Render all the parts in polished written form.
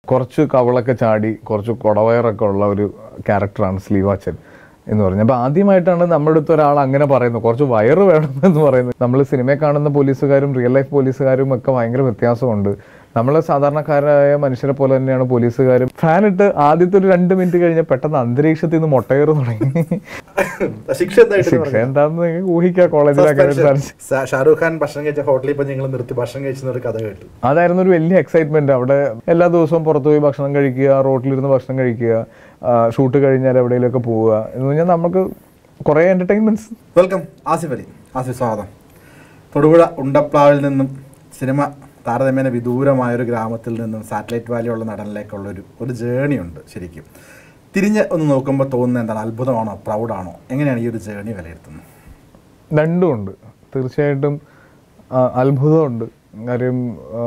കുറച്ച് കവളൊക്കെ ചാടി കുറച്ച് കുടവയറൊക്കെ ഉള്ള ഒരു ക്യാരക്ടറാണ് സ്ലീവാച്ചൻ എന്ന് പറഞ്ഞു. അപ്പോൾ ആദ്യമായിട്ടാണ് നമ്മുടെ അടുത്ത് ഒരാൾ അങ്ങനെ പറയുന്നത്, കുറച്ച് വയറ് വേണമെന്ന് പറയുന്നത്. നമ്മൾ സിനിമയിൽ കാണുന്ന പോലീസുകാരും റിയൽ ലൈഫ് പോലീസുകാരും ഒക്കെ ഭയങ്കര വ്യത്യാസമുണ്ട്. നമ്മൾ സാധാരണക്കാരായ മനുഷ്യരെ പോലെ തന്നെയാണ് പോലീസുകാരും. ഫാനിട്ട് ആദ്യത്തെ ഒരു 2 മിനിറ്റ് കഴിഞ്ഞാൽ പെട്ടെന്ന് അന്തരീക്ഷത്തിൽ നിന്ന് മുട്ടയേറ് തുടങ്ങി. ശിക്ഷ എന്താണെന്ന് ഊഹിക്കാം. കോളേജിലൊക്കെ ഷാരൂഖ് ഖാൻ ഭക്ഷണം കഴിച്ച ഹോട്ടലിൽ ഇപ്പൊ ഞങ്ങൾ നിർത്തി ഭക്ഷണം കഴിച്ചൊരു കഥ കേട്ടു. അതായിരുന്നു ഒരു വലിയ എക്സൈറ്റ്മെന്റ്. അവിടെ എല്ലാ ദിവസവും പുറത്തു പോയി ഭക്ഷണം കഴിക്കുക, റോട്ടിലിരുന്ന് ഭക്ഷണം കഴിക്കുക, ഷൂട്ട് കഴിഞ്ഞാൽ എവിടെയെങ്കിലുമൊക്കെ പോവുക എന്ന് പറഞ്ഞാൽ നമുക്ക് കുറേ എന്റർടൈൻമെന്റ്സ്. വെൽക്കം ആസിഫ് അലി. ആസിഫ് സ്വാഗതം. തൊടുപുഴ ഉണ്ടപ്ലാവിൽ നിന്നും സിനിമ താരതമ്യേന വിദൂരമായൊരു ഗ്രാമത്തിൽ നിന്നും സാറ്റലൈറ്റ് വാലിയുള്ള നടനിലേക്കുള്ളൊരു ജേണി ഉണ്ട്. ശരിക്കും തിരിഞ്ഞ് ഒന്ന് നോക്കുമ്പോൾ തോന്നുന്നത് എന്താണ്? അത്ഭുതമാണോ, പ്രൗഡാണോ? എങ്ങനെയാണ് ഈ ഒരു ജേണി വിലയിരുത്തുന്നത്? രണ്ടും ഉണ്ട്. തീർച്ചയായിട്ടും അത്ഭുതമുണ്ട്. കാര്യം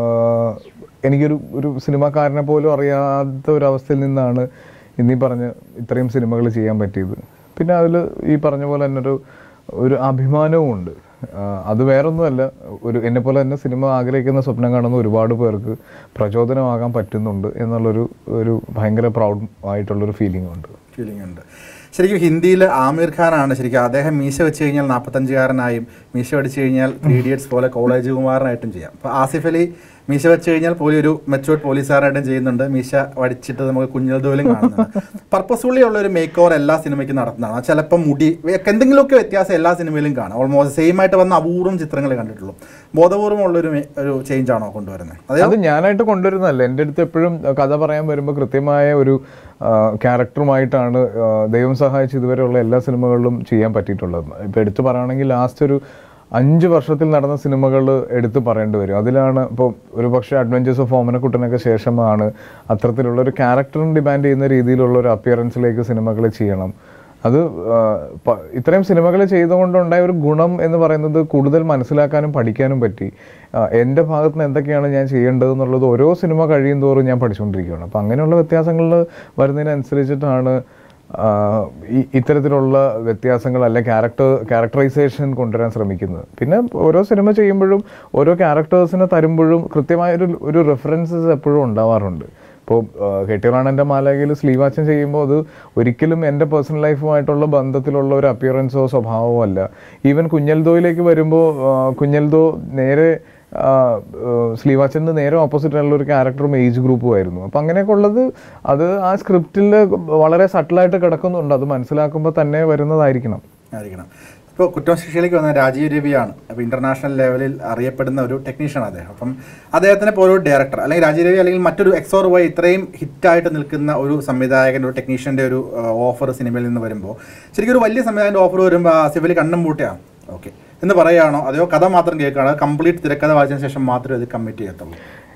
എനിക്കൊരു സിനിമാക്കാരനെ പോലും അറിയാത്ത ഒരവസ്ഥയിൽ നിന്നാണ് ഇന്നീ പറഞ്ഞ് ഇത്രയും സിനിമകൾ ചെയ്യാൻ പറ്റിയത്. പിന്നെ അതിൽ ഈ പറഞ്ഞ പോലെ തന്നെ ഒരു അഭിമാനവും ഉണ്ട്. അത് വേറൊന്നുമല്ല, എന്നെപ്പോലെ തന്നെ സിനിമ ആഗ്രഹിക്കുന്ന സ്വപ്നം കാണുന്ന ഒരുപാട് പേർക്ക് പ്രചോദനമാകാൻ പറ്റുന്നുണ്ട് എന്നുള്ളൊരു ഭയങ്കര പ്രൗഡ് ആയിട്ടുള്ളൊരു ഫീലിംഗ് ഉണ്ട്. ശരിക്കും ഹിന്ദിയിൽ ആമിർ ഖാനാണ് ശരിക്കും. അദ്ദേഹം മീശ വെച്ച് കഴിഞ്ഞാൽ 45-കാരനായും മീശ അടിച്ചു കഴിഞ്ഞാൽ 3 Idiots പോലെ കോളേജ് കുമാരനായിട്ടും ചെയ്യാം. അപ്പോൾ ആസിഫ് അലി മീശ വെച്ച് കഴിഞ്ഞാൽ ഒരു മെച്ചൂർഡ് പോലീസുകാരായിട്ടും ചെയ്യുന്നുണ്ട്. മീശ വടിച്ചിട്ട് നമുക്ക് കുഞ്ഞൽദോലും കാണുന്നുണ്ട്. പർപ്പസ്ഫുള്ളി ഉള്ള ഒരു മേക്ക് ഓവർ എല്ലാ സിനിമയ്ക്കും നടത്തുന്നതാണ്. ചിലപ്പോൾ മുടി എന്തെങ്കിലുമൊക്കെ വ്യത്യാസം എല്ലാ സിനിമയിലും കാണാം. ഓൾമോസ്റ്റ് സെയിം ആയിട്ട് വന്ന അപൂർവം ചിത്രങ്ങൾ കണ്ടിട്ടുള്ളൂ. ബോധപൂർവമുള്ളൊരു ചേഞ്ച് ആണോ കൊണ്ടുവരുന്നത്? അത് ഞാനായിട്ട് കൊണ്ടുവരുന്നതല്ല. എൻ്റെ അടുത്ത് എപ്പോഴും കഥ പറയാൻ വരുമ്പോൾ കൃത്യമായ ഒരു ക്യാരക്ടറുമായിട്ടാണ് ദൈവം സഹായിച്ച് ഇതുവരെയുള്ള എല്ലാ സിനിമകളിലും ചെയ്യാൻ പറ്റിയിട്ടുള്ളത്. ഇപ്പോൾ എടുത്തു പറയുകയാണെങ്കിൽ ലാസ്റ്റ് ഒരു 5 വർഷത്തിൽ നടന്ന സിനിമകൾ എടുത്ത് പറയേണ്ടി വരും. അതിലാണ് ഇപ്പോൾ ഒരു പക്ഷേ അഡ്വഞ്ചേഴ്സ് ഓഫ് ഓമനക്കുട്ടനൊക്കെ ശേഷമാണ് അത്തരത്തിലുള്ള ഒരു ക്യാരക്ടറിന് ഡിമാൻഡ് ചെയ്യുന്ന രീതിയിലുള്ള ഒരു അപ്പിയറൻസിലേക്ക് സിനിമകൾ ചെയ്യണം. അത് ഇത്രയും സിനിമകൾ ചെയ്തുകൊണ്ടുണ്ടായ ഒരു ഗുണം എന്ന് പറയുന്നത് കൂടുതൽ മനസ്സിലാക്കാനും പഠിക്കാനും പറ്റി. എൻ്റെ ഭാഗത്ത് നിന്ന് എന്തൊക്കെയാണ് ഞാൻ ചെയ്യേണ്ടതെന്നുള്ളത് ഓരോ സിനിമ കഴിയും തോറും ഞാൻ പഠിച്ചുകൊണ്ടിരിക്കുകയാണ്. അപ്പോൾ അങ്ങനെയുള്ള വ്യത്യാസങ്ങൾ വരുന്നതിനനുസരിച്ചിട്ടാണ് ഇത്തരത്തിലുള്ള വ്യത്യാസങ്ങൾ അല്ലെ ക്യാരക്ടറൈസേഷൻ കൊണ്ടുവരാൻ ശ്രമിക്കുന്നത്. പിന്നെ ഓരോ സിനിമ ചെയ്യുമ്പോഴും ഓരോ ക്യാരക്ടേഴ്സിനെ തരുമ്പോഴും കൃത്യമായ ഒരു റെഫറൻസസ് എപ്പോഴും ഉണ്ടാവാറുണ്ട്. ഇപ്പോൾ കെട്ടിയറാണെൻ്റെ മാലകയിൽ സ്ലീവാച്ചൻ ചെയ്യുമ്പോൾ അത് ഒരിക്കലും എൻ്റെ പേഴ്സണൽ ലൈഫുമായിട്ടുള്ള ബന്ധത്തിലുള്ള ഒരു അപ്പിയറൻസോ സ്വഭാവമോ അല്ല. ഈവൻ കുഞ്ഞൽദോയിലേക്ക് വരുമ്പോൾ കുഞ്ഞൽദോ നേരെ സ്ലീവാച്ചന് നേരെ ഓപ്പോസിറ്റ് ആയിട്ടുള്ള ഒരു ക്യാരക്ടറും ഏജ് ഗ്രൂപ്പും ആയിരുന്നു. അപ്പം അങ്ങനെയൊക്കെ ഉള്ളത് അത് ആ സ്ക്രിപ്റ്റിൽ വളരെ സട്ടിലായിട്ട് കിടക്കുന്നുണ്ട്. അത് മനസ്സിലാക്കുമ്പോൾ തന്നെ വരുന്നതായിരിക്കണം. ഇപ്പോൾ കുറ്റവും ശിക്ഷയിലേക്ക് വന്ന രാജീവ് രവിയാണ്. അപ്പോൾ ഇൻ്റർനാഷണൽ ലെവലിൽ അറിയപ്പെടുന്ന ഒരു ടെക്നീഷ്യനാണ് അദ്ദേഹം. അപ്പം അദ്ദേഹത്തിന് ഇപ്പോൾ ഒരു ഡയറക്ടർ അല്ലെങ്കിൽ രാജീവ് രവി അല്ലെങ്കിൽ മറ്റൊരു എക്സോർ വൈ ഇത്രയും ഹിറ്റായിട്ട് നിൽക്കുന്ന ഒരു സംവിധായകൻ്റെ ഒരു ടെക്നീഷ്യൻ്റെ ഒരു ഓഫർ സിനിമയിൽ നിന്ന് വരുമ്പോൾ ശരിക്കും ഒരു വലിയ സംവിധായകൻ്റെ ഓഫർ വരുമ്പോൾ ആസിഫ് അലി കണ്ണും പൂട്ടിയാണ് ഓക്കെ എന്ന് പറയുകയാണോ, അതെയോ കഥ മാത്രം കേൾക്കുകയാണോ, കംപ്ലീറ്റ് തിരക്കഥ വായിച്ചതിന് ശേഷം മാത്രമേ അത് കമ്മിറ്റ് ചെയ്യത്തുള്ളൂ?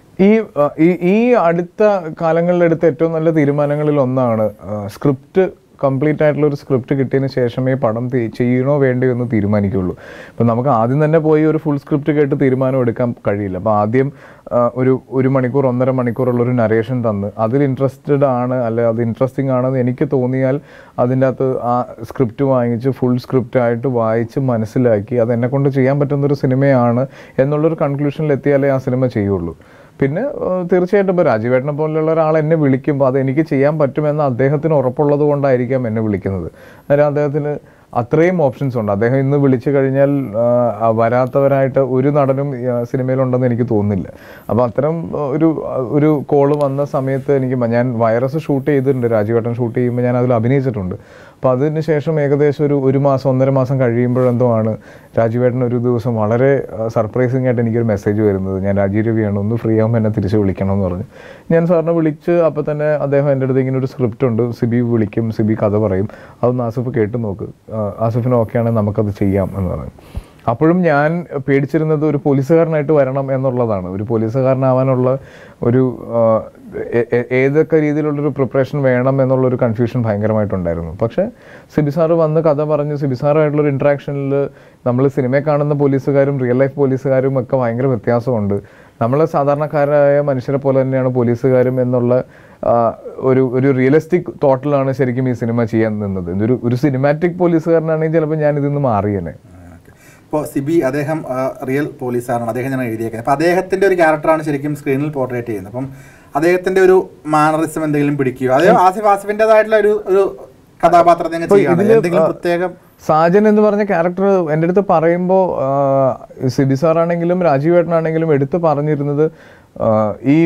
ഈ അടുത്ത കാലങ്ങളിലെടുത്ത ഏറ്റവും നല്ല തീരുമാനങ്ങളിൽ ഒന്നാണ് സ്ക്രിപ്റ്റ് കംപ്ലീറ്റ് ആയിട്ടുള്ള ഒരു സ്ക്രിപ്റ്റ് കിട്ടിയതിന് ശേഷമേ പടം ചെയ്യണോ വേണ്ടയോ എന്ന് തീരുമാനിക്കുള്ളൂ. ഇപ്പം നമുക്ക് ആദ്യം തന്നെ പോയി ഒരു ഫുൾ സ്ക്രിപ്റ്റ് കേട്ട് തീരുമാനം എടുക്കാൻ കഴിയില്ല. അപ്പോൾ ആദ്യം ഒരു മണിക്കൂർ 1.5 മണിക്കൂറുള്ളൊരു നരേഷൻ തന്ന് അതിൽ ഇൻട്രസ്റ്റഡ് ആണ് അല്ലെ അത് ഇൻട്രസ്റ്റിംഗ് ആണെന്ന് എനിക്ക് തോന്നിയാൽ അതിൻ്റെ അകത്ത് ആ സ്ക്രിപ്റ്റ് വാങ്ങിച്ച് ഫുൾ സ്ക്രിപ്റ്റായിട്ട് വായിച്ച് മനസ്സിലാക്കി അത് എന്നെക്കൊണ്ട് ചെയ്യാൻ പറ്റുന്നൊരു സിനിമയാണ് എന്നുള്ളൊരു കൺക്ലൂഷനിലെത്തിയാലേ ആ സിനിമ ചെയ്യുള്ളൂ. പിന്നെ തീർച്ചയായിട്ടും ഇപ്പോൾ രാജീവേട്ടനെ പോലെയുള്ള ഒരാൾ എന്നെ വിളിക്കുമ്പോൾ അത് എനിക്ക് ചെയ്യാൻ പറ്റുമെന്ന് അദ്ദേഹത്തിന് ഉറപ്പുള്ളത് കൊണ്ടായിരിക്കാം എന്നെ വിളിക്കുന്നത്. അതായത് അദ്ദേഹത്തിന് അത്രയും ഓപ്ഷൻസ് ഉണ്ട്. അദ്ദേഹം ഇന്ന് വിളിച്ചു കഴിഞ്ഞാൽ വരാത്തവരായിട്ട് ഒരു നടനും സിനിമയിലുണ്ടെന്ന് എനിക്ക് തോന്നുന്നില്ല. അപ്പോൾ അത്തരം ഒരു കോള് വന്ന സമയത്ത് ഞാൻ വൈറസ് ഷൂട്ട് ചെയ്തിട്ടുണ്ട്. രാജീവേട്ടൻ ഷൂട്ട് ചെയ്യുമ്പോൾ ഞാൻ അതിൽ അഭിനയിച്ചിട്ടുണ്ട്. അപ്പോൾ അതിന് ശേഷം ഏകദേശം ഒരു മാസം 1.5 മാസം കഴിയുമ്പോഴെന്തോ ആണ് രാജീവേട്ടൻ ഒരു ദിവസം വളരെ സർപ്രൈസിങ് ആയിട്ട് എനിക്കൊരു മെസ്സേജ് വരുന്നത്. ഞാൻ രാജീവ് രവിയാണ്, ഒന്ന് ഫ്രീ ആകുമ്പോൾ എന്നെ തിരിച്ച് വിളിക്കണം എന്ന് പറഞ്ഞു. ഞാൻ സാറിനെ വിളിച്ച് അപ്പോൾ തന്നെ അദ്ദേഹം എൻ്റെ അടുത്ത് ഇങ്ങനെ ഒരു സ്ക്രിപ്റ്റ് ഉണ്ട്, സിബി വിളിക്കും, സിബി കഥ പറയും, അതൊന്ന് ആസിഫ് കേട്ട് നോക്ക്, ആസിഫിന് ഓക്കെ ആണെങ്കിൽ നമുക്കത് ചെയ്യാം എന്ന് പറഞ്ഞു. അപ്പോഴും ഞാൻ പേടിച്ചിരുന്നത് ഒരു പോലീസുകാരനായിട്ട് വരണം എന്നുള്ളതാണ്. ഒരു പോലീസുകാരനാവാനുള്ള ഒരു ഏതൊക്കെ രീതിയിലുള്ളൊരു പ്രിപ്പറേഷൻ വേണം എന്നുള്ളൊരു കൺഫ്യൂഷൻ ഭയങ്കരമായിട്ടുണ്ടായിരുന്നു. പക്ഷേ സിബി സാറ് വന്ന് കഥ പറഞ്ഞ് സിബി സാറുമായിട്ടുള്ളൊരു ഇൻട്രാക്ഷനിൽ നമ്മൾ സിനിമയിൽ കാണുന്ന പോലീസുകാരും റിയൽ ലൈഫ് പോലീസുകാരും ഒക്കെ ഭയങ്കര വ്യത്യാസമുണ്ട്. നമ്മൾ സാധാരണക്കാരായ മനുഷ്യരെ പോലെ തന്നെയാണ് പോലീസുകാരും എന്നുള്ള ഒരു റിയലിസ്റ്റിക് തോട്ടിലാണ് ശരിക്കും ഈ സിനിമ ചെയ്യാൻ നിന്നത്. ഒരു സിനിമാറ്റിക് പോലീസുകാരനാണെങ്കിൽ ചിലപ്പോൾ ഞാൻ ഇതിൽ നിന്ന് മാറിയേനെ. ഇപ്പോൾ സിബി അദ്ദേഹം റിയൽ പോലീസാണ്, അദ്ദേഹം ഞാൻ എഴുതിയേക്കുന്നത്. അപ്പോൾ അദ്ദേഹത്തിൻ്റെ ഒരു ക്യാരക്ടറാണ് ശരിക്കും സ്ക്രീനിൽ പോർട്രേറ്റ് ചെയ്യുന്നത്. അപ്പം അദ്ദേഹത്തിന്റെ ഒരു മാനറിസം എന്തെങ്കിലും പിടിക്കുകയോ അതോ ആസിഫിന്റേതായിട്ടുള്ള ഒരു കഥാപാത്രത്തെ എന്തെങ്കിലും പ്രത്യേകം? സാജൻ എന്ന് പറഞ്ഞ ക്യാരക്ടർ എൻ്റെ അടുത്ത് പറയുമ്പോൾ സിബി സാറാണെങ്കിലും രാജീവ് ഏട്ടനാണെങ്കിലും എടുത്ത് പറഞ്ഞിരുന്നത് ഈ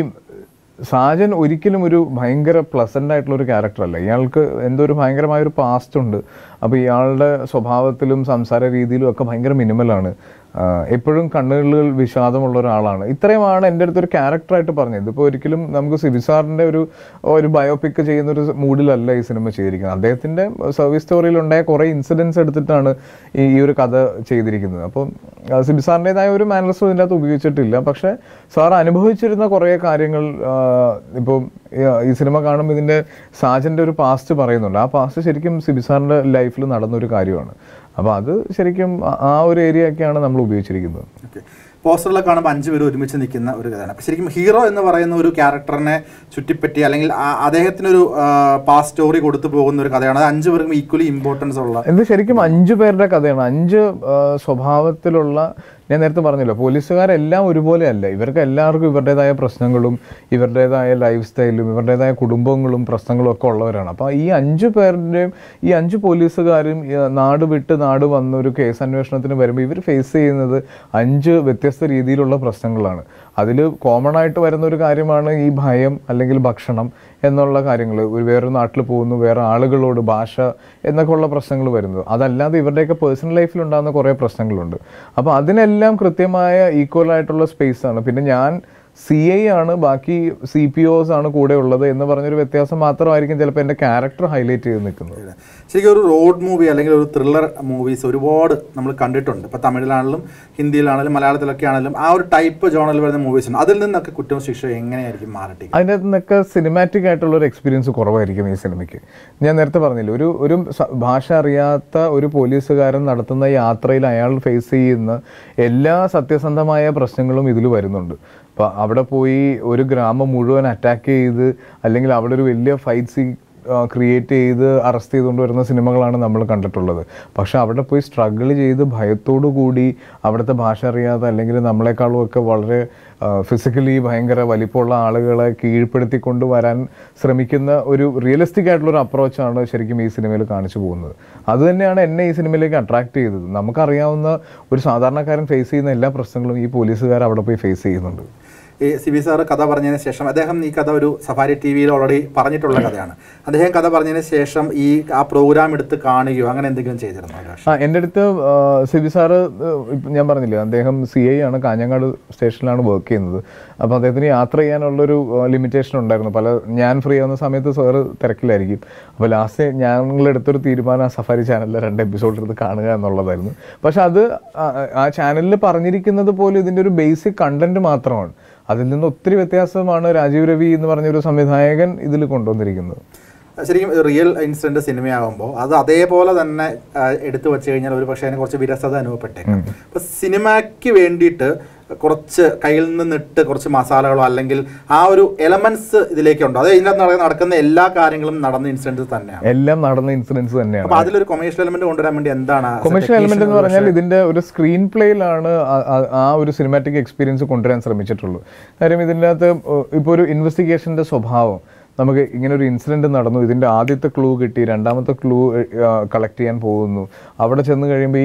സാജൻ ഒരിക്കലും ഒരു ഭയങ്കര പ്ലസൻ്റ് ആയിട്ടുള്ളൊരു ക്യാരക്ടറല്ല. ഇയാൾക്ക് എന്തോ ഒരു ഭയങ്കരമായൊരു പാസ്റ്റ് ഉണ്ട്. അപ്പോൾ ഇയാളുടെ സ്വഭാവത്തിലും സംസാര രീതിയിലും ഒക്കെ ഭയങ്കര മിനിമലാണ്. എപ്പോഴും കണ്ണുകളിൽ വിഷാദമുള്ള ഒരാളാണ്. ഇത്രയുമാണ് എൻ്റെ അടുത്തൊരു ക്യാരക്ടറായിട്ട് പറഞ്ഞത്. ഇതിപ്പോൾ ഒരിക്കലും നമുക്ക് സിബി സാറിൻ്റെ ഒരു ബയോപിക്ക് ചെയ്യുന്നൊരു മൂഡിലല്ല ഈ സിനിമ ചെയ്തിരിക്കുന്നത്. അദ്ദേഹത്തിൻ്റെ സർവീസ് സ്റ്റോറിയിലുണ്ടായ കുറേ ഇൻസിഡൻസ് എടുത്തിട്ടാണ് ഈ ഒരു കഥ ചെയ്തിരിക്കുന്നത്. അപ്പോൾ സിബി സാറിൻ്റെതായ ഒരു മാനറിസം ഇതിൻ്റെ അകത്ത് ഉപയോഗിച്ചിട്ടില്ല. പക്ഷേ സാർ അനുഭവിച്ചിരുന്ന കുറേ കാര്യങ്ങൾ ഇപ്പോൾ ഈ സിനിമ കാണുമ്പോൾ ഇതിൻ്റെ സാജൻ്റെ ഒരു പാസ്റ്റ് പറയുന്നുണ്ട്. ആ പാസ്റ്റ് ശരിക്കും സിബി സാറിൻ്റെ ലൈഫിൽ നടന്നൊരു കാര്യമാണ്. അപ്പോൾ അത് ശരിക്കും ആ ഒരു ഏരിയ ഒക്കെയാണ് നമ്മൾ ഉപയോഗിച്ചിരിക്കുന്നത്. പോസ്റ്ററിൽ കാണുമ്പോൾ 5 പേര് ഒരുമിച്ച് നിൽക്കുന്ന ഒരു കഥയാണ്. അപ്പോൾ ശരിക്കും ഹീറോ എന്ന് പറയുന്ന ഒരു ക്യാരക്ടറിനെ ചുറ്റിപ്പറ്റി അല്ലെങ്കിൽ അദ്ദേഹത്തിനൊരു പാസ്റ്റ് സ്റ്റോറി കൊടുത്തു പോകുന്ന ഒരു കഥയാണ്. അത് 5 പേർക്കും ഈക്വലി ഇമ്പോർട്ടൻസ് ഉള്ള ഇത് ശരിക്കും 5 പേരുടെ കഥയാണ്. 5 സ്വഭാവത്തിലുള്ള, ഞാൻ നേരത്തെ പറഞ്ഞല്ലോ, പോലീസുകാരെല്ലാം ഒരുപോലെ അല്ല. ഇവർക്ക് എല്ലാവർക്കും ഇവരുടേതായ പ്രശ്നങ്ങളും ഇവരുടേതായ ലൈഫ് സ്റ്റൈലും ഇവരുടേതായ കുടുംബങ്ങളും പ്രശ്നങ്ങളും ഒക്കെ ഉള്ളവരാണ്. അപ്പോൾ ഈ 5 പേരുടെയും ഈ 5 പോലീസുകാരും നാട് വിട്ട് നാട് വന്നൊരു കേസ് അന്വേഷണത്തിന് വരുമ്പോൾ ഇവർ ഫേസ് ചെയ്യുന്നത് 5 വ്യത്യസ്ത രീതിയിലുള്ള പ്രശ്നങ്ങളാണ്. അതിൽ കോമൺ ആയിട്ട് വരുന്ന ഒരു കാര്യമാണ് ഈ ഭയം അല്ലെങ്കിൽ ഭക്ഷണം എന്നുള്ള കാര്യങ്ങൾ. വേറൊരു നാട്ടിൽ പോകുന്നു, വേറെ ആളുകളോട് ഭാഷ എന്നൊക്കെ ഉള്ള പ്രശ്നങ്ങൾ വരുന്നത്. അതല്ലാതെ ഇവരുടെയൊക്കെ പേഴ്സണൽ ലൈഫിലുണ്ടാകുന്ന കുറേ പ്രശ്നങ്ങളുണ്ട്. അപ്പോൾ അതിനെല്ലാം കൃത്യമായ ഈക്വൽ ആയിട്ടുള്ള സ്പേസാണ്. പിന്നെ ഞാൻ CI ആണ്, ബാക്കി CPOs ആണ് കൂടെ ഉള്ളത് എന്ന് പറഞ്ഞൊരു വ്യത്യാസം മാത്രമായിരിക്കും ചിലപ്പോൾ എൻ്റെ ക്യാരക്ടർ ഹൈലൈറ്റ് ചെയ്ത് നിൽക്കുന്നത്. ശരിക്കും ഒരു റോഡ് മൂവി അല്ലെങ്കിൽ ഒരു ത്രില്ലർ മൂവീസ് ഒരുപാട് നമ്മൾ കണ്ടിട്ടുണ്ട്. ഇപ്പോൾ തമിഴിലാണെങ്കിലും ഹിന്ദിയിലാണെങ്കിലും മലയാളത്തിലൊക്കെ ആണെങ്കിലും ആ ഒരു ടൈപ്പ് ജോണറിൽ വരുന്ന മൂവീസ് ഉണ്ട്. അതിൽ നിന്നൊക്കെ കുറ്റവും ശിക്ഷയും എങ്ങനെയായിരിക്കും മാറട്ടെ? അതിൻ്റെ നിന്നൊക്കെ സിനിമാറ്റിക് ആയിട്ടുള്ള ഒരു എക്സ്പീരിയൻസ് കുറവായിരിക്കും ഈ സിനിമയ്ക്ക്. ഞാൻ നേരത്തെ പറഞ്ഞില്ല, ഒരു ഭാഷ അറിയാത്ത ഒരു പോലീസുകാരൻ നടത്തുന്ന യാത്രയിൽ അയാൾ ഫേസ് ചെയ്യുന്ന എല്ലാ സത്യസന്ധമായ പ്രശ്നങ്ങളും ഇതിൽ വരുന്നുണ്ട്. അപ്പോൾ അവിടെ പോയി ഒരു ഗ്രാമം മുഴുവൻ അറ്റാക്ക് ചെയ്ത് അല്ലെങ്കിൽ അവിടെ ഒരു വലിയ ഫൈറ്റ് സീൻ ക്രിയേറ്റ് ചെയ്ത് അറസ്റ്റ് ചെയ്തുകൊണ്ട് വരുന്ന സിനിമകളാണ് നമ്മൾ കണ്ടിട്ടുള്ളത്. പക്ഷെ അവിടെ പോയി സ്ട്രഗിൾ ചെയ്ത് ഭയത്തോടു കൂടി അവിടുത്തെ ഭാഷ അറിയാതെ അല്ലെങ്കിൽ നമ്മളെക്കാളും ഒക്കെ വളരെ ഫിസിക്കലി ഭയങ്കര വലിപ്പമുള്ള ആളുകളെ കീഴ്പ്പെടുത്തിക്കൊണ്ട് വരാൻ ശ്രമിക്കുന്ന ഒരു റിയലിസ്റ്റിക് ആയിട്ടുള്ളൊരു അപ്രോച്ചാണ് ശരിക്കും ഈ സിനിമയിൽ കാണിച്ചു പോകുന്നത്. അതുതന്നെയാണ് എന്നെ ഈ സിനിമയിലേക്ക് അട്രാക്ട് ചെയ്തത്. നമുക്കറിയാവുന്ന ഒരു സാധാരണക്കാരൻ ഫേസ് ചെയ്യുന്ന എല്ലാ പ്രശ്നങ്ങളും ഈ പോലീസുകാർ അവിടെ പോയി ഫേസ് ചെയ്യുന്നുണ്ട്. ഈ സിബി സാറ് കഥ പറഞ്ഞതിന് ശേഷം അദ്ദേഹം ഈ കഥ ഒരു സഫാരി TV ഓൾറെഡി പറഞ്ഞിട്ടുള്ള കഥയാണ്. അദ്ദേഹം കഥ പറഞ്ഞതിന് ശേഷം ആ പ്രോഗ്രാം എടുത്ത് കാണുകയോ അങ്ങനെ എന്തെങ്കിലും ചെയ്തിരുന്നോ? എൻ്റെ അടുത്ത് സിബി സാറ് ഞാൻ പറഞ്ഞില്ലേ, അദ്ദേഹം CI ആണ്, കാഞ്ഞങ്ങാട് സ്റ്റേഷനിലാണ് വർക്ക് ചെയ്യുന്നത്. അപ്പോൾ അദ്ദേഹത്തിന് യാത്ര ചെയ്യാനുള്ളൊരു ലിമിറ്റേഷൻ ഉണ്ടായിരുന്നു. ഞാൻ ഫ്രീ ആവുന്ന സമയത്ത് സാറ് തിരക്കിലായിരിക്കും. അപ്പോൾ ലാസ്റ്റ് ഞങ്ങളെടുത്തൊരു തീരുമാനം ആ സഫാരി ചാനലിലെ 2 എപ്പിസോഡ് എടുത്ത് കാണുക എന്നുള്ളതായിരുന്നു. പക്ഷെ അത് ആ ചാനലിൽ പറഞ്ഞിരിക്കുന്നത് പോലെ ഇതിൻ്റെ ഒരു ബേസിക് കണ്ടന്റ് മാത്രമാണ്. അതിൽ നിന്ന് ഒത്തിരി വ്യത്യാസമാണ് രാജീവ് രവി എന്ന് പറഞ്ഞൊരു സംവിധായകൻ ഇതിൽ കൊണ്ടുവന്നിരിക്കുന്നത്. ശരിക്കും റിയൽ ഇൻസിഡന്റ് സിനിമയാകുമ്പോൾ അത് അതേപോലെ തന്നെ എടുത്തു വെച്ച് കഴിഞ്ഞാൽ ഒരു പക്ഷേ അതിന് കുറച്ച് വിരസത അനുഭവപ്പെട്ടേക്കാം. അപ്പോൾ സിനിമയ്ക്ക് വേണ്ടിയിട്ട് കുറച്ച് കയ്യിൽ നിന്നിട്ട് കുറച്ച് മസാലകളോ അല്ലെങ്കിൽ ആ ഒരു എലമെന്റ്സ് ഇതിലേക്കുണ്ടോ? അത് ഇതിനകത്ത് നടക്കുന്ന എല്ലാ കാര്യങ്ങളും നടന്ന ഇൻസിഡൻസ് തന്നെയാണ്, എല്ലാം നടന്ന ഇൻസിഡൻസ് തന്നെയാണ്. അപ്പോൾ അതിലൊരു കൊമേഴ്ഷ്യൽ എലമെന്റ് കൊണ്ടുവരാൻ വേണ്ടി എന്താണ് കൊമേഴ്ഷ്യൽ എലമെന്റ് എന്ന് പറഞ്ഞാൽ ഇതിന്റെ ഒരു സ്ക്രീൻ പ്ലേയിലാണ് ആ ഒരു സിനിമാറ്റിക് എക്സ്പീരിയൻസ് കൊണ്ടുവരാൻ ശ്രമിച്ചിട്ടുള്ളൂ. കാര്യം ഇതിൻ്റെ അകത്ത് ഇപ്പോൾ ഒരു ഇൻവെസ്റ്റിഗേഷന്റെ സ്വഭാവം, നമുക്ക് ഇങ്ങനെ ഒരു ഇൻസിഡൻറ്റ് നടന്നു, ഇതിൻ്റെ ആദ്യത്തെ ക്ലൂ കിട്ടി, രണ്ടാമത്തെ ക്ലൂ കളക്ട് ചെയ്യാൻ പോകുന്നു, അവിടെ ചെന്ന് കഴിയുമ്പോൾ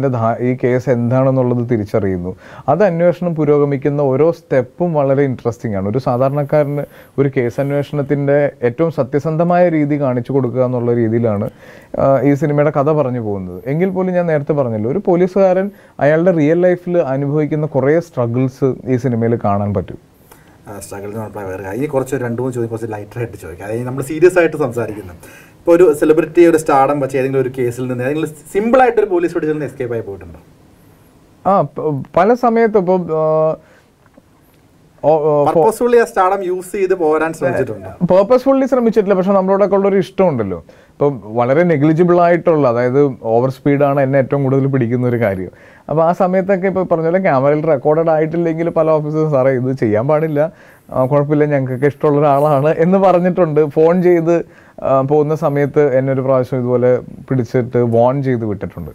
ഈ കേസ് എന്താണെന്നുള്ളത് തിരിച്ചറിയുന്നു, അത് അന്വേഷണം പുരോഗമിക്കുന്ന ഓരോ സ്റ്റെപ്പും വളരെ ഇൻട്രസ്റ്റിംഗ് ആണ്. ഒരു സാധാരണക്കാരന് ഒരു കേസ് അന്വേഷണത്തിൻ്റെ ഏറ്റവും സത്യസന്ധമായ രീതി കാണിച്ചു കൊടുക്കുക എന്നുള്ള രീതിയിലാണ് ഈ സിനിമയുടെ കഥ പറഞ്ഞു പോകുന്നത്. എങ്കിൽ പോലും ഞാൻ നേരത്തെ പറഞ്ഞല്ലോ, ഒരു പോലീസുകാരൻ അയാളുടെ റിയൽ ലൈഫിൽ അനുഭവിക്കുന്ന കുറേ സ്ട്രഗിൾസ് ഈ സിനിമയിൽ കാണാൻ പറ്റും. സ്ട്രഗിൾ വേറെ ഇനി കുറച്ച് 2-3 ചോദ്യം കുറച്ച് ലൈറ്ററായിട്ട് ചോദിക്കാം. അതായത് നമ്മൾ സീരിയസ് ആയിട്ട് സംസാരിക്കുന്നു. ഇപ്പോൾ ഒരു സെലിബ്രിറ്റി ഒരു സ്റ്റാർഡം വെച്ച് ഏതെങ്കിലും ഒരു കേസിൽ നിന്ന് ഏതെങ്കിലും സിമ്പിളായിട്ടൊരു പോലീസ് പിടിച്ചിൽ നിന്ന് എസ്കേപ്പ് ആയി പോയിട്ടുണ്ടോ? പല സമയത്തും ഇപ്പോൾ പർപ്പസ്ഫുള്ളി ആ സ്റ്റാർഡം യൂസ് ചെയ്ത് പോരാൻ ശ്രമിച്ചിട്ടുണ്ട്. പേർപ്പസ്ഫുള്ളി ശ്രമിച്ചിട്ടില്ല, പക്ഷെ നമ്മളോടൊക്കെ ഉള്ളൊരു ഇഷ്ടമുണ്ടല്ലോ. ഇപ്പം വളരെ നെഗ്ലിജിബിൾ ആയിട്ടുള്ള, അതായത് ഓവർ സ്പീഡാണ് എന്നെ ഏറ്റവും കൂടുതൽ പിടിക്കുന്ന ഒരു കാര്യം. അപ്പോൾ ആ സമയത്തൊക്കെ ഇപ്പോൾ പറഞ്ഞ പോലെ ക്യാമറയിൽ റെക്കോർഡഡ് ആയിട്ടില്ലെങ്കിൽ പല ഓഫീസേഴ്സ് സാറേ ഇത് ചെയ്യാൻ പാടില്ല, കുഴപ്പമില്ല, ഞങ്ങൾക്കൊക്കെ ഇഷ്ടമുള്ള ഒരാളാണ് എന്ന് പറഞ്ഞിട്ടുണ്ട്. ഫോൺ ചെയ്ത് പോകുന്ന സമയത്ത് എന്നെ ഒരു പ്രാവശ്യം ഇതുപോലെ പിടിച്ചിട്ട് വാൺ ചെയ്ത് വിട്ടിട്ടുണ്ട്.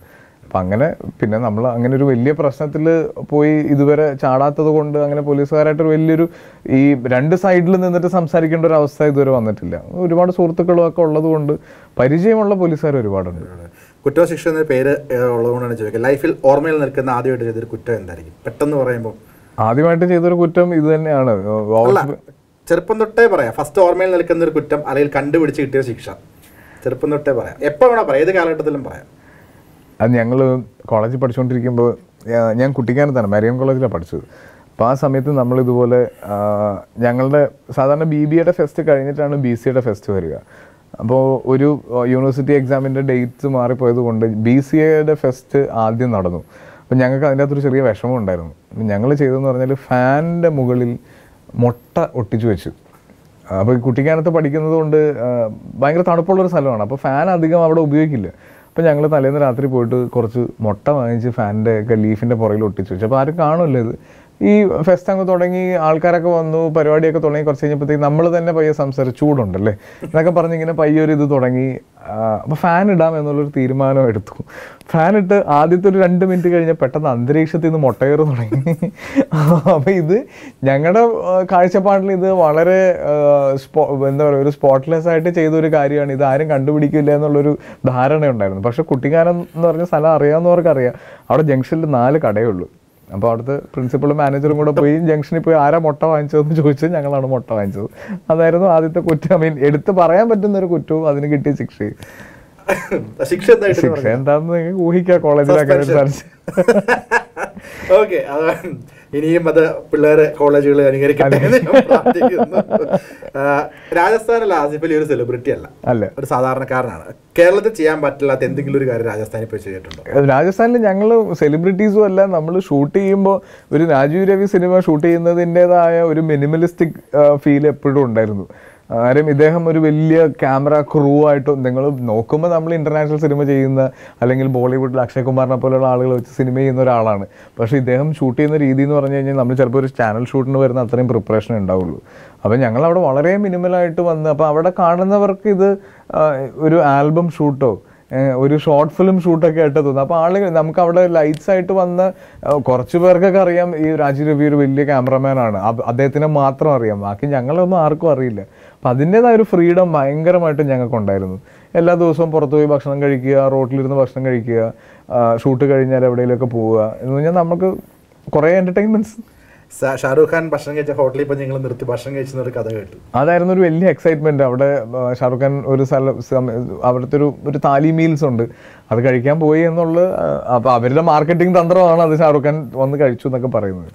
അപ്പം അങ്ങനെ പിന്നെ നമ്മൾ അങ്ങനെ ഒരു വലിയ പ്രശ്നത്തിൽ പോയി ഇതുവരെ ചാടാത്തത് കൊണ്ട് അങ്ങനെ പോലീസുകാരായിട്ടൊരു വലിയൊരു ഈ രണ്ട് സൈഡിൽ നിന്നിട്ട് സംസാരിക്കേണ്ട ഒരു അവസ്ഥ ഇതുവരെ വന്നിട്ടില്ല. ഒരുപാട് സുഹൃത്തുക്കളും ഒക്കെ ഉള്ളത് കൊണ്ട് പരിചയമുള്ള പോലീസുകാർ ഒരുപാടുണ്ട്. കുറ്റവും ശിക്ഷ എന്ന പേര് ഉള്ളതുകൊണ്ടാണ് ചോദിക്കുക, ലൈഫിൽ ഓർമ്മയിൽ നിൽക്കുന്ന ആദ്യമായിട്ട് ചെയ്തൊരു കുറ്റം എന്തായിരിക്കും പെട്ടെന്ന് പറയുമ്പോൾ? ആദ്യമായിട്ട് ചെയ്തൊരു കുറ്റം ഇത് തന്നെയാണ്. ചെറുപ്പം തൊട്ടേ പറയാം, ഫസ്റ്റ് ഓർമ്മയിൽ നിൽക്കുന്ന ഒരു കുറ്റം അല്ലെങ്കിൽ കണ്ടുപിടിച്ച് കിട്ടിയ ശിക്ഷ ചെറുപ്പം തൊട്ടേ പറയാം, എപ്പോൾ വേണം പറയാം, ഏത് കാലഘട്ടത്തിലും പറയാം. അത് ഞങ്ങൾ കോളേജിൽ പഠിച്ചുകൊണ്ടിരിക്കുമ്പോൾ ഞാൻ കുട്ടിക്കാനത്താണ് മരിയം കോളേജിലാണ് പഠിച്ചത്. അപ്പോൾ ആ സമയത്ത് നമ്മളിതുപോലെ ഞങ്ങളുടെ സാധാരണ BBAയുടെ ഫെസ്റ്റ് കഴിഞ്ഞിട്ടാണ് BCAയുടെ ഫെസ്റ്റ് വരിക. അപ്പോൾ ഒരു യൂണിവേഴ്സിറ്റി എക്സാമിൻ്റെ ഡേറ്റ്സ് മാറിപ്പോയത് കൊണ്ട് BCAയുടെ ഫെസ്റ്റ് ആദ്യം നടന്നു. അപ്പോൾ ഞങ്ങൾക്ക് അതിൻ്റെ അകത്തൊരു ചെറിയ വിഷമം ഉണ്ടായിരുന്നു. ഞങ്ങൾ ചെയ്തതെന്ന് പറഞ്ഞാൽ ഫാനിൻ്റെ മുകളിൽ മുട്ട ഒട്ടിച്ചു വെച്ചു. അപ്പോൾ കുട്ടിക്കാനത്ത് പഠിക്കുന്നത് കൊണ്ട് ഭയങ്കര തണുപ്പുള്ളൊരു സ്ഥലമാണ്. അപ്പോൾ ഫാൻ അധികം അവിടെ ഉപയോഗിക്കില്ല. അപ്പോൾ ഞങ്ങൾ തലേന്ന് രാത്രി പോയിട്ട് കുറച്ച് മുട്ട വാങ്ങിച്ച് ഫാനിൻ്റെ ഒക്കെ ലീഫിൻ്റെ പുറകിൽ ഒട്ടിച്ചു വെച്ചു. അപ്പോൾ ആരും കാണുമല്ലോ ഇത്. ഈ ഫെസ്റ്റ് അങ്ങ് തുടങ്ങി, ആൾക്കാരൊക്കെ വന്നു, പരിപാടിയൊക്കെ തുടങ്ങി. കുറച്ച് കഴിഞ്ഞപ്പോഴത്തേക്ക് നമ്മൾ തന്നെ പയ്യെ സംസാരിച്ച് ചൂടുണ്ടല്ലേ എന്നൊക്കെ പറഞ്ഞ് ഇങ്ങനെ പയ്യെ ഒരു ഇത് തുടങ്ങി. അപ്പോൾ ഫാൻ ഇടാം എന്നുള്ളൊരു തീരുമാനം എടുത്തു. ഫാൻ ഇട്ട് ആദ്യത്തെ ഒരു 2 മിനിറ്റ് കഴിഞ്ഞാൽ പെട്ടെന്ന് അന്തരീക്ഷത്തിൽ നിന്ന് മുട്ടയേറ് തുടങ്ങി. അപ്പോൾ ഇത് ഞങ്ങളുടെ കാഴ്ചപ്പാടിൽ ഇത് വളരെ എന്താ പറയുക, ഒരു സ്പോട്ട്ലെസ് ആയിട്ട് ചെയ്തൊരു കാര്യമാണ്. ഇത് ആരും കണ്ടുപിടിക്കില്ല എന്നുള്ളൊരു ധാരണ ഉണ്ടായിരുന്നു. പക്ഷേ കുട്ടിക്കാനം എന്ന് പറഞ്ഞ സ്ഥലം അറിയാവുന്നവർക്കറിയാം. അവിടെ ജംഗ്ഷനിൽ 4 കടയേ ഉള്ളൂ. അപ്പോൾ അവിടുത്തെ പ്രിൻസിപ്പളും മാനേജറും കൂടെ പോയി ജംഗ്ഷനിൽ പോയി ആരാ മുട്ട വാങ്ങിച്ചതെന്ന് ചോദിച്ചാൽ ഞങ്ങളാണ് മുട്ട വാങ്ങിച്ചത്. അതായിരുന്നു ആദ്യത്തെ കുറ്റം. എടുത്ത് പറയാൻ പറ്റുന്നൊരു കുറ്റവും അതിന് കിട്ടിയ ശിക്ഷയും. ശിക്ഷ എന്താണെന്ന് നിങ്ങൾക്ക് ഊഹിക്കാം കോളേജിലൊക്കെ സംസാരിച്ച്. ഓക്കെ, ഇനിയും അത് പിള്ളേരെ കോളേജുകൾ അനുകരിക്കട്ടെ. രാജസ്ഥാനിൽ ആസിഫ് അലി ഒരു സെലിബ്രിറ്റി അല്ല, ഒരു സാധാരണക്കാരനാണ്. കേരളത്തിൽ ചെയ്യാൻ പറ്റില്ലാത്ത എന്തെങ്കിലും ഒരു കാര്യം രാജസ്ഥാനിൽ പോയി ചെയ്തിട്ടുണ്ടോ? രാജസ്ഥാനിൽ ഞങ്ങൾ സെലിബ്രിറ്റീസും അല്ല. നമ്മൾ ഷൂട്ട് ചെയ്യുമ്പോൾ ഒരു രാജീവ് രവി സിനിമ ഷൂട്ട് ചെയ്യുന്നതിൻ്റെതായ ഒരു മിനിമലിസ്റ്റിക് ഫീൽ എപ്പോഴും ഉണ്ടായിരുന്നു. കാര്യം ഇദ്ദേഹം ഒരു വലിയ ക്യാമറ ക്രൂ ആയിട്ട് നിങ്ങൾ നോക്കുമ്പോൾ നമ്മൾ ഇൻ്റർനാഷണൽ സിനിമ ചെയ്യുന്ന അല്ലെങ്കിൽ ബോളിവുഡിൽ അക്ഷയ് കുമാറിനെ പോലെയുള്ള ആളുകൾ വെച്ച് സിനിമ ചെയ്യുന്ന ഒരാളാണ്. പക്ഷേ ഇദ്ദേഹം ഷൂട്ട് ചെയ്യുന്ന രീതി എന്ന് പറഞ്ഞു കഴിഞ്ഞാൽ നമ്മൾ ചിലപ്പോൾ ഒരു ചാനൽ ഷൂട്ടിന് വരുന്ന അത്രയും പ്രിപ്പറേഷൻ ഉണ്ടാവുള്ളൂ. അപ്പോൾ ഞങ്ങളവിടെ വളരെ മിനിമലായിട്ട് വന്ന്, അപ്പോൾ അവിടെ കാണുന്നവർക്ക് ഇത് ഒരു ആൽബം ഷൂട്ടോ ഒരു ഷോർട്ട് ഫിലിം ഷൂട്ടൊക്കെ ആയിട്ട് തോന്നുന്നു. അപ്പോൾ ആളുകൾ നമുക്ക് അവിടെ ലൈറ്റ്സ് ആയിട്ട് വന്ന് കുറച്ച് പേർക്കൊക്കെ അറിയാം ഈ രാജീവ് രവി ഒരു വലിയ ക്യാമറമാനാണ്, അദ്ദേഹത്തിനെ മാത്രം അറിയാം, ബാക്കി ഞങ്ങളൊന്നും ആർക്കും അറിയില്ല. അപ്പം അതിൻ്റേതായ ഒരു ഫ്രീഡം ഭയങ്കരമായിട്ട് ഞങ്ങൾക്കുണ്ടായിരുന്നു. എല്ലാ ദിവസവും പുറത്തു പോയി ഭക്ഷണം കഴിക്കുക, റോട്ടിലിരുന്ന് ഭക്ഷണം കഴിക്കുക, ഷൂട്ട് കഴിഞ്ഞാൽ എവിടെയെങ്കിലുമൊക്കെ പോവുക എന്ന് പറഞ്ഞാൽ നമുക്ക് കുറേ എൻ്റർടൈൻമെൻറ്റ്സ്. ഷാരൂഖ് ഖാൻ ഭക്ഷണം കഴിച്ച ഹോട്ടലിൽ ഇപ്പോൾ നിങ്ങൾ നിർത്തി ഭക്ഷണം കഴിച്ചൊരു കഥ കേട്ടു. അതായിരുന്നു ഒരു വലിയ എക്സൈറ്റ്മെൻറ്റ്. അവിടെ ഷാരൂഖ് ഖാൻ ഒരു അവിടുത്തെ ഒരു താലി മീൽസ് ഉണ്ട്, അത് കഴിക്കാൻ പോയി എന്നുള്ളത്. അപ്പോൾ അവരുടെ മാർക്കറ്റിംഗ് തന്ത്രമാണ് അത്. ഷാരൂഖ് ഖാൻ വന്ന് കഴിച്ചു എന്നൊക്കെ പറയുന്നത്.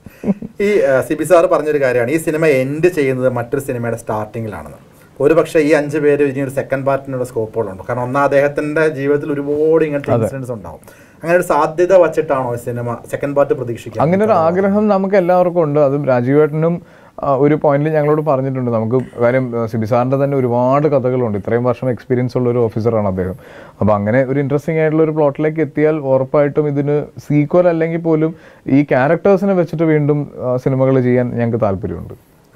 ഈ സിബി സാറ് പറഞ്ഞൊരു കാര്യമാണ്, ഈ സിനിമ എൻഡ് ചെയ്യുന്നത് മറ്റൊരു സിനിമയുടെ സ്റ്റാർട്ടിങ്ങിലാണെന്ന്. ഒരു പക്ഷേ ഈ 5 പേര് ഇനി ഒരു സെക്കൻഡ് പാർട്ടിനുള്ള സ്കോപ്പുകളുണ്ട്. കാരണം ഒന്നാം അദ്ദേഹത്തിൻ്റെ ജീവിതത്തിൽ ഒരുപാട് ഇങ്ങനത്തെ ഇൻസിഡൻസ് ഉണ്ടാവും. അങ്ങനെ ഒരു സാധ്യത വച്ചിട്ടാണോ ഈ സിനിമ സെക്കൻഡ് പാർട്ട് പ്രതീക്ഷിക്കുക? അങ്ങനെ ഒരു ആഗ്രഹം നമുക്ക് എല്ലാവർക്കും ഉണ്ട്. അതും രാജീവേട്ടനും ഒരു പോയിന്റിൽ ഞങ്ങളോട് പറഞ്ഞിട്ടുണ്ട്. നമുക്ക് കാര്യം സിബി സാറിൻ്റെ തന്നെ ഒരുപാട് കഥകളുണ്ട്. ഇത്രയും വർഷം എക്സ്പീരിയൻസ് ഉള്ള ഒരു ഓഫീസറാണ് അദ്ദേഹം. അപ്പോൾ അങ്ങനെ ഒരു ഇൻട്രസ്റ്റിംഗ് ആയിട്ടുള്ള ഒരു പ്ലോട്ടിലേക്ക് എത്തിയാൽ ഉറപ്പായിട്ടും ഇതിന് സീക്വൽ അല്ലെങ്കിൽ പോലും ഈ ക്യാരക്ടേഴ്സിനെ വെച്ചിട്ട് വീണ്ടും സിനിമകൾ ചെയ്യാൻ ഞങ്ങൾക്ക് താല്പര്യമുണ്ട്.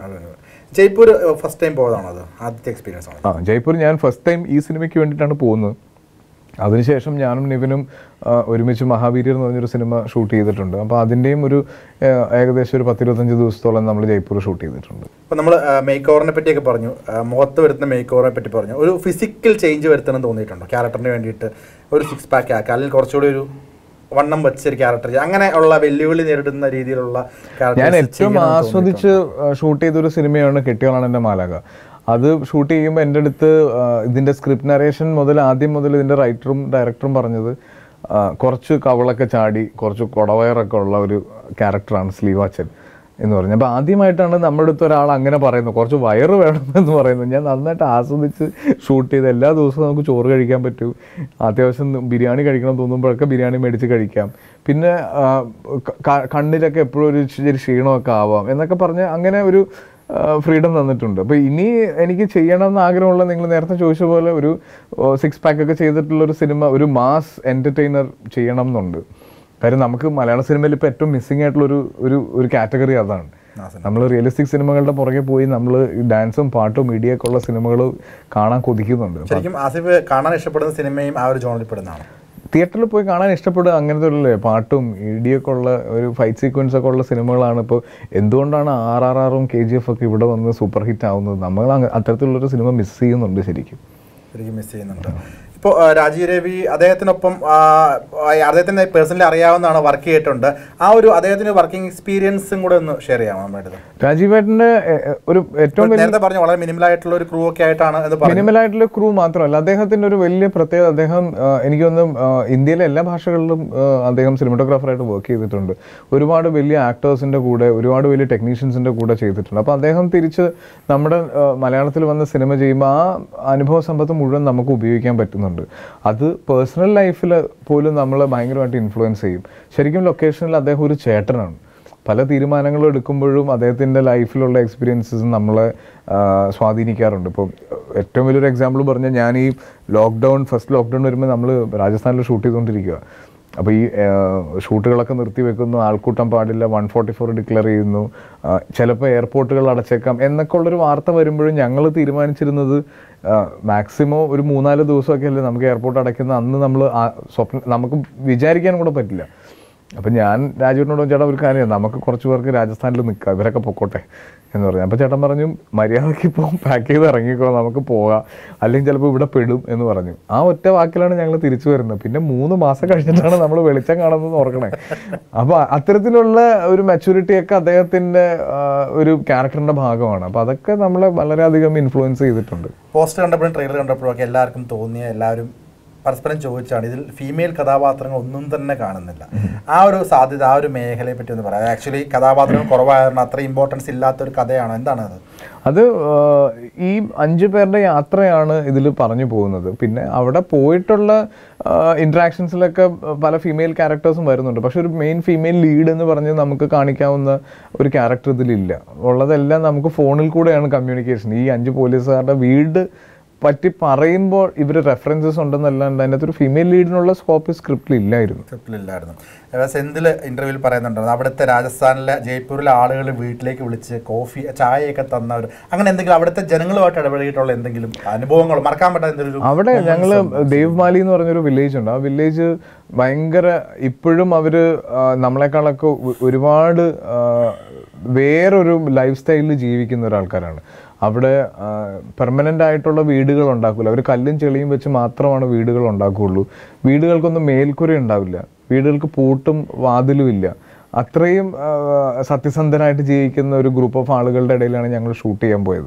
ജയ്പൂർ ഫസ്റ്റ് ടൈം പോയതാണോ? അത് ആദ്യത്തെ എക്സ്പീരിയൻസ് ആണ്? ജയ്പൂർ ഞാൻ ഫസ്റ്റ് ടൈം ഈ സിനിമയ്ക്ക് വേണ്ടിയിട്ടാണ് പോകുന്നത്. അതിനുശേഷം ഞാനും നിവിനും ഒരുമിച്ച് മഹാവീര്യർ എന്ന് പറഞ്ഞൊരു സിനിമ ഷൂട്ട് ചെയ്തിട്ടുണ്ട്. അപ്പോൾ അതിൻ്റെയും ഒരു ഏകദേശം ഒരു 10-25 ദിവസത്തോളം നമ്മൾ ജയ്പൂർ ഷൂട്ട് ചെയ്തിട്ടുണ്ട്. അപ്പോൾ നമ്മൾ മേക്ക് ഓവറിനെ പറ്റിയൊക്കെ പറഞ്ഞു, മുഖത്ത് വരുത്തുന്ന മേക്ക് ഓവറിനെ പറ്റി പറഞ്ഞു. ഒരു ഫിസിക്കൽ ചേഞ്ച് വരുത്തണം തോന്നിയിട്ടുണ്ടോ ക്യാരക്ടറിന് വേണ്ടിയിട്ട്? ഒരു 6 പാക്ക് ആക്കുക, അല്ലെങ്കിൽ കുറച്ചുകൂടി ഒരു വണ്ണം വെച്ചൊരു ക്യാരക്ടർ, അങ്ങനെ ഉള്ള വെല്ലുവിളി നേരിടുന്ന രീതിയിലുള്ള ഞാൻ ഏറ്റവും ആസ്വദിച്ച് ഷൂട്ട് ചെയ്തൊരു സിനിമയാണ് കെട്ടിയോളാണ് എൻ്റെ മാലാക. അത് ഷൂട്ട് ചെയ്യുമ്പോൾ എൻ്റെ അടുത്ത് ഇതിൻ്റെ സ്ക്രിപ്റ്റ് നരേഷൻ മുതൽ ആദ്യം മുതൽ ഇതിൻ്റെ റൈറ്ററും ഡയറക്ടറും പറഞ്ഞത് കുറച്ച് കവളൊക്കെ ചാടി കുറച്ച് കുടവയറൊക്കെ ഉള്ള ഒരു ക്യാരക്ടറാണ് സ്ലീവാച്ചൻ എന്ന് പറഞ്ഞു. അപ്പോൾ ആദ്യമായിട്ടാണ് നമ്മുടെ അടുത്ത് ഒരാൾ അങ്ങനെ പറയുന്നത്, കുറച്ച് വയറ് വേണമെന്ന് പറയുന്നത്. ഞാൻ നന്നായിട്ട് ആസ്വദിച്ച് ഷൂട്ട് ചെയ്ത് എല്ലാ ദിവസവും നമുക്ക് ചോറ് കഴിക്കാൻ പറ്റും, അത്യാവശ്യം ബിരിയാണി കഴിക്കണം തോന്നുമ്പോഴൊക്കെ ബിരിയാണി മേടിച്ച് കഴിക്കാം, പിന്നെ കണ്ണിലൊക്കെ എപ്പോഴും ഒരു ഇച്ചിരി ക്ഷീണമൊക്കെ ആവാം എന്നൊക്കെ പറഞ്ഞ് അങ്ങനെ ഒരു ഫ്രീഡം തന്നിട്ടുണ്ട്. അപ്പോൾ ഇനി എനിക്ക് ചെയ്യണമെന്ന് ആഗ്രഹമുള്ള, നിങ്ങൾ നേരത്തെ ചോദിച്ച പോലെ ഒരു 6 പാക്കൊക്കെ ചെയ്തിട്ടുള്ളൊരു സിനിമ, ഒരു മാസ് എൻ്റർടൈനർ ചെയ്യണം എന്നുണ്ട്. കാര്യം നമുക്ക് മലയാള സിനിമയിൽ ഇപ്പോൾ ഏറ്റവും മിസ്സിംഗ് ആയിട്ടുള്ളൊരു ഒരു കാറ്റഗറി അതാണ്. നമ്മൾ റിയലിസ്റ്റിക് സിനിമകളുടെ പുറകെ പോയി നമ്മൾ ഡാൻസും പാട്ടും മീഡിയൊക്കെ ഉള്ള സിനിമകൾ കാണാൻ കൊതിക്കുന്നുണ്ട്. ശരിക്കും ആസിഫ് കാണാൻ ഇഷ്ടപ്പെടുന്ന സിനിമയും ആ ഒരു ജോണിൽ പെടുന്നതാണ്. തിയേറ്ററിൽ പോയി കാണാൻ ഇഷ്ടപ്പെടുക അങ്ങനത്തെ ഒരു പാട്ടും ഇടിയൊക്കെ ഉള്ള ഒരു ഫൈറ്റ് സീക്വൻസ് ഒക്കെ ഉള്ള സിനിമകളാണ്. ഇപ്പോൾ എന്തുകൊണ്ടാണ് RRRും KGF ഒക്കെ ഇവിടെ വന്ന് സൂപ്പർ ഹിറ്റ് ആവുന്നത്? നമ്മൾ അത്തരത്തിലുള്ളൊരു സിനിമ മിസ് ചെയ്യുന്നുണ്ട് ശരിക്കും മിസ് ചെയ്യുന്നുണ്ട്. ഇപ്പോൾ രാജീവ് രവി അദ്ദേഹത്തിനൊപ്പം അദ്ദേഹത്തിന് പേഴ്സണലി അറിയാവുന്നതാണ്, വർക്ക് ചെയ്തിട്ടുണ്ട്. ആ ഒരു അദ്ദേഹത്തിന്റെ വർക്കിംഗ് എക്സ്പീരിയൻസും കൂടെ ഒന്ന് ഷെയർ ചെയ്യാമോ നമ്മുടെ? രാജീവ് ഏട്ടൻ്റെ ഒരു ഏറ്റവും നേരത്തെ പറഞ്ഞു വളരെ മിനിമൽ ആയിട്ടുള്ള ഒരു ക്രൂ ഒക്കെ ആയിട്ടാണ്. മിനിമൽ ആയിട്ടുള്ള ക്രൂ മാത്രമല്ല, അദ്ദേഹത്തിന്റെ ഒരു വലിയ പ്രത്യേകത, അദ്ദേഹം എനിക്കൊന്നും ഇന്ത്യയിലെ എല്ലാ ഭാഷകളിലും അദ്ദേഹം സിനിമാറ്റോഗ്രാഫറായിട്ട് വർക്ക് ചെയ്തിട്ടുണ്ട്. ഒരുപാട് വലിയ ആക്ടേഴ്സിന്റെ കൂടെ, ഒരുപാട് വലിയ ടെക്നീഷ്യൻസിന്റെ കൂടെ ചെയ്തിട്ടുണ്ട്. അപ്പോൾ അദ്ദേഹം തിരിച്ച് നമ്മുടെ മലയാളത്തിൽ വന്ന് സിനിമ ചെയ്യുമ്പോൾ ആ അനുഭവ സമ്പത്ത് മുഴുവൻ നമുക്ക് ഉപയോഗിക്കാൻ പറ്റുന്നുണ്ട്. അത് പേഴ്സണൽ ലൈഫിൽ പോലും നമ്മളെ ഭയങ്കരമായിട്ട് ഇൻഫ്ലുവൻസ് ചെയ്യും. ശരിക്കും ലൊക്കേഷനിൽ അദ്ദേഹം ഒരു ചേട്ടനാണ്. പല തീരുമാനങ്ങളും എടുക്കുമ്പോഴും അദ്ദേഹത്തിൻ്റെ ലൈഫിലുള്ള എക്സ്പീരിയൻസസ് നമ്മളെ സ്വാധീനിക്കാറുണ്ട്. ഇപ്പോൾ ഏറ്റവും വലിയൊരു എക്സാമ്പിൾ പറഞ്ഞാൽ, ഞാൻ ഈ ഫസ്റ്റ് ലോക്ക്ഡൗൺ വരുമ്പോൾ നമ്മൾ രാജസ്ഥാനിൽ ഷൂട്ട് ചെയ്തുകൊണ്ടിരിക്കുക. അപ്പോൾ ഈ ഷൂട്ടുകളൊക്കെ നിർത്തി വെക്കുന്നു, ആൾക്കൂട്ടം പാടില്ല, 144 ഡിക്ലെയർ ചെയ്യുന്നു, ചിലപ്പോൾ എയർപോർട്ടുകൾ അടച്ചേക്കാം എന്നൊക്കെ ഉള്ളൊരു വാർത്ത വരുമ്പോഴും ഞങ്ങൾ തീരുമാനിച്ചിരുന്നത് മാക്സിമം ഒരു 3-4 ദിവസമൊക്കെ അല്ലേ നമുക്ക് എയർപോർട്ട് അടയ്ക്കുന്ന. അന്ന് നമ്മൾ നമുക്ക് വിചാരിക്കാൻ കൂടെ പറ്റില്ല. അപ്പം ഞാൻ രാജുവിനോട് ചേട്ടാ ഒരു കാര്യം, നമുക്ക് കുറച്ച് പേർക്ക് രാജസ്ഥാനിൽ നിൽക്കാം, ഇവരൊക്കെ പൊക്കോട്ടെ എന്ന് പറഞ്ഞു. അപ്പോൾ ചേട്ടൻ പറഞ്ഞു മര്യാദയ്ക്ക് ഇപ്പോൾ പാക്ക് ചെയ്ത് ഇറങ്ങിക്കോ, നമുക്ക് പോകാം, അല്ലെങ്കിൽ ചിലപ്പോൾ ഇവിടെ പെടും എന്ന് പറഞ്ഞു. ആ ഒറ്റ വാക്കിലാണ് ഞങ്ങൾ തിരിച്ചു വരുന്നത്. പിന്നെ 3 മാസം കഴിഞ്ഞിട്ടാണ് നമ്മൾ വെളിച്ചം കാണുന്നത് ഓർക്കണേ. അപ്പോൾ അത്തരത്തിലുള്ള ഒരു മെച്യൂരിറ്റിയൊക്കെ അദ്ദേഹത്തിൻ്റെ ഒരു ക്യാരക്ടറിൻ്റെ ഭാഗമാണ്. അപ്പോൾ അതൊക്കെ നമ്മളെ വളരെയധികം ഇൻഫ്ലുവൻസ് ചെയ്തിട്ടുണ്ട്. പോസ്റ്റർ കണ്ടപ്പോഴും ട്രെയിലർ കണ്ടപ്പോഴും ഒക്കെ എല്ലാവർക്കും തോന്നിയ, എല്ലാവരും പരസ്പരം ചോദിച്ചാണ്, ഇതിൽ ഫീമെയിൽ കഥാപാത്രങ്ങൾ ഒന്നും തന്നെ കാണുന്നില്ല. ആ ഒരു സാധ്യത, ആ ഒരു മേഖലയെ പറ്റി ഒന്ന് പറയാം. ആക്ച്വലി കഥാപാത്രങ്ങൾ കുറവായതുകൊണ്ട് അത്ര ഇമ്പോർട്ടൻസ് ഇല്ലാത്തൊരു കഥയാണോ, എന്താണ് അത്? അത് ഈ 5 പേരുടെ യാത്രയാണ് ഇതിൽ പറഞ്ഞു പോകുന്നത്. പിന്നെ അവിടെ പോയിട്ടുള്ള ഇൻട്രാക്ഷൻസിലൊക്കെ പല ഫീമെയിൽ ക്യാരക്ടേഴ്സും വരുന്നുണ്ട്. പക്ഷെ ഒരു മെയിൻ ഫീമെയിൽ ലീഡ് എന്ന് പറഞ്ഞ് നമുക്ക് കാണിക്കാവുന്ന ഒരു ക്യാരക്ടർ ഇതിലില്ല. ഉള്ളതെല്ലാം നമുക്ക് ഫോണിൽ കൂടെയാണ് കമ്മ്യൂണിക്കേഷൻ. ഈ 5 പോലീസുകാരുടെ വീട് പറ്റി പറയുമ്പോൾ ഇവർ റെഫറൻസസ് ഉണ്ടെന്നല്ലാണ്ട് അതിനകത്ത് ഒരു ഫീമെയിൽ ലീഡിനുള്ള സ്കോപ്പ് സ്ക്രിപ്റ്റിലില്ലായിരുന്നു. സെന്തിൽ ഇന്റർവ്യൂവിൽ പറയുന്നുണ്ടായിരുന്നു, അവിടുത്തെ രാജസ്ഥാനിലെ ജയ്പൂരിലെ ആളുകൾ വീട്ടിലേക്ക് വിളിച്ച് കോഫി ചായയൊക്കെ തന്നവർ, അങ്ങനെ എന്തെങ്കിലും അവിടുത്തെ ജനങ്ങളുമായിട്ട് ഇടപെടിയിട്ടുള്ള എന്തെങ്കിലും അനുഭവങ്ങൾ മറക്കാൻ പറ്റാത്ത എന്തെങ്കിലും? അവിടെ ഞങ്ങൾ ദേവ്മാലി എന്ന് പറഞ്ഞൊരു വില്ലേജ് ഉണ്ട്. ആ വില്ലേജ് ഭയങ്കര, ഇപ്പോഴും അവർ നമ്മളെക്കാളൊക്കെ ഒരുപാട് വേറൊരു ലൈഫ് സ്റ്റൈലിൽ ജീവിക്കുന്ന ഒരാൾക്കാരാണ്. അവിടെ പെർമനൻ്റ് ആയിട്ടുള്ള വീടുകൾ ഉണ്ടാക്കില്ല. അവർ കല്ലും ചെളിയും വെച്ച് മാത്രമാണ് വീടുകൾ ഉണ്ടാക്കുകയുള്ളൂ. വീടുകൾക്കൊന്നും മേൽക്കുര ഉണ്ടാവില്ല, വീടുകൾക്ക് പൂട്ടും വാതിലും ഇല്ല. അത്രയും സത്യസന്ധനായിട്ട് ജീവിക്കുന്ന ഒരു ഗ്രൂപ്പ് ഓഫ് ആളുകളുടെ ഇടയിലാണ് ഞങ്ങൾ ഷൂട്ട് ചെയ്യാൻ പോയത്.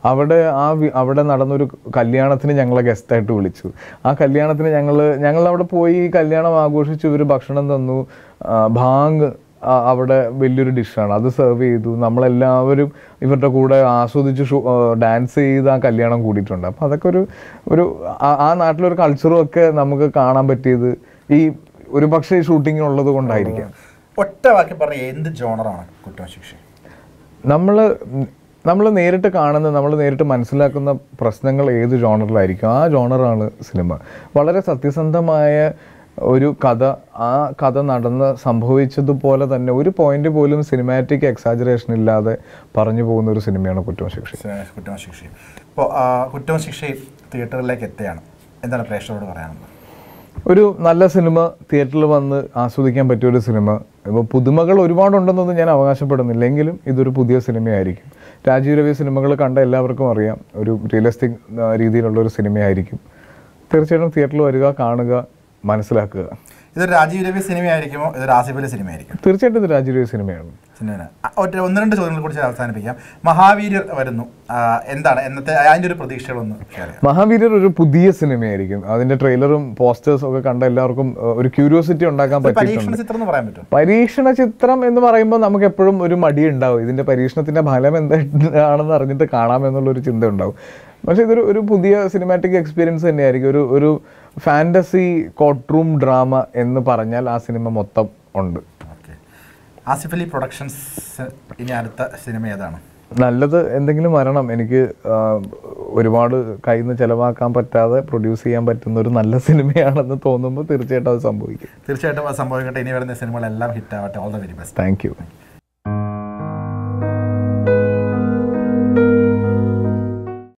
അവിടെ നടന്നൊരു കല്യാണത്തിന് ഞങ്ങളെ ഗസ്റ്റായിട്ട് വിളിച്ചു. ആ കല്യാണത്തിന് ഞങ്ങൾ അവിടെ പോയി കല്യാണം ആഘോഷിച്ചു. ഇവർ ഭക്ഷണം തന്നു, ഭാങ് അവിടെ വലിയൊരു ഡിഷാണ്, അത് സെർവ് ചെയ്തു. നമ്മളെല്ലാവരും ഇവരുടെ കൂടെ ആസ്വദിച്ച് ഡാൻസ് ചെയ്ത് ആ കല്യാണം കൂടിയിട്ടുണ്ട്. അപ്പോൾ അതൊക്കെ ഒരു ആ നാട്ടിലൊരു കൾച്ചറും ഒക്കെ നമുക്ക് കാണാൻ പറ്റിയത് ഈ ഒരു പക്ഷേ ഷൂട്ടിങ്ങിനുള്ളത് കൊണ്ടായിരിക്കാം. ഒറ്റ വാക്കി പറഞ്ഞ എന്ത് ജോണറാണ് കുറ്റവും ശിക്ഷയും? നമ്മൾ നേരിട്ട് കാണുന്ന, നമ്മൾ നേരിട്ട് മനസ്സിലാക്കുന്ന പ്രശ്നങ്ങൾ ഏത് ജോണറിലായിരിക്കും ആ ജോണറാണ് സിനിമ. വളരെ സത്യസന്ധമായ ഒരു കഥ, ആ കഥ നടന്ന് സംഭവിച്ചതുപോലെ തന്നെ ഒരു പോയിന്റ് പോലും സിനിമാറ്റിക് എക്സാജറേഷൻ ഇല്ലാതെ പറഞ്ഞു പോകുന്ന ഒരു സിനിമയാണ് കുറ്റവും ശിക്ഷയും. ഇപ്പോൾ കുറ്റവും ശിക്ഷയും തിയേറ്ററിലേക്ക് എത്തുകയാണ്, എന്താണ് പ്രേക്ഷകരോട് പറയാനുള്ളത്? ഒരു നല്ല സിനിമ തിയേറ്ററിൽ വന്ന് ആസ്വദിക്കാൻ പറ്റിയൊരു സിനിമ. ഇപ്പോൾ പുതുമകൾ ഒരുപാടുണ്ടെന്നൊന്നും ഞാൻ അവകാശപ്പെടുന്നില്ല, എങ്കിലും ഇതൊരു പുതിയ സിനിമയായിരിക്കും. രാജീവ് രവി സിനിമകൾ കണ്ട എല്ലാവർക്കും അറിയാം, ഒരു റിയലിസ്റ്റിക് രീതിയിലുള്ളൊരു സിനിമയായിരിക്കും. തീർച്ചയായിട്ടും തിയേറ്ററിൽ വരിക, കാണുക, മനസ്സിലാക്കുക. ഇത് രാജീവ് രവി സിനിമയായിരിക്കുമോ, ഇതൊരു ആസിഫ് അലി സിനിമയായിരിക്കും? തീർച്ചയായിട്ടും ഇത് രാജീവ് രവി സിനിമയാണ്. 1-2 ചോദ്യങ്ങളെ കുറിച്ച് അവസാനിപ്പിക്കാം. മഹാവീര്യർ വരുന്നു, എന്താണ് എന്നത്തെ അതിൻ്റെ ഒരു പ്രതീക്ഷകളൊന്ന്? മഹാവീര്യർ ഒരു പുതിയ സിനിമയായിരിക്കും. അതിന്റെ ട്രെയിലറും പോസ്റ്റേഴ്സും ഒക്കെ കണ്ട എല്ലാവർക്കും ഒരു ക്യൂരിയോസിറ്റി ഉണ്ടാക്കാൻ പറ്റിയിട്ടുണ്ട്. പരീക്ഷണ ചിത്രം എന്ന് പറയുമ്പോൾ നമുക്ക് എപ്പോഴും ഒരു മടി ഉണ്ടാവും, ഇതിന്റെ പരീക്ഷണത്തിന്റെ ഫലം എന്താണെന്ന് അറിഞ്ഞിട്ട് കാണാമെന്നുള്ളൊരു ചിന്ത ഉണ്ടാവും. പക്ഷെ ഇതൊരു പുതിയ സിനിമാറ്റിക് എക്സ്പീരിയൻസ് തന്നെയായിരിക്കും. ഒരു ഫാന്റസി കോർട്ട് റൂം ഡ്രാമ എന്ന് പറഞ്ഞാൽ ആ സിനിമ മൊത്തം ഉണ്ട്. ആസിഫ് അലി പ്രൊഡക്ഷൻസ് ഇനി അടുത്ത സിനിമ ഏതാണ്? നല്ലത് എന്തെങ്കിലും വരണം. എനിക്ക് ഒരുപാട് കയ്യിൽ നിന്ന് ചിലവാക്കാൻ പറ്റാതെ പ്രൊഡ്യൂസ് ചെയ്യാൻ പറ്റുന്ന ഒരു നല്ല സിനിമയാണെന്ന് തോന്നുമ്പോൾ തീർച്ചയായിട്ടും അത് സംഭവിക്കും. തീർച്ചയായിട്ടും അത് സംഭവിക്കട്ടെ. ഇനി വരുന്ന സിനിമകളെല്ലാം ഹിറ്റ് ആവട്ടെ. All the very best. Thank U.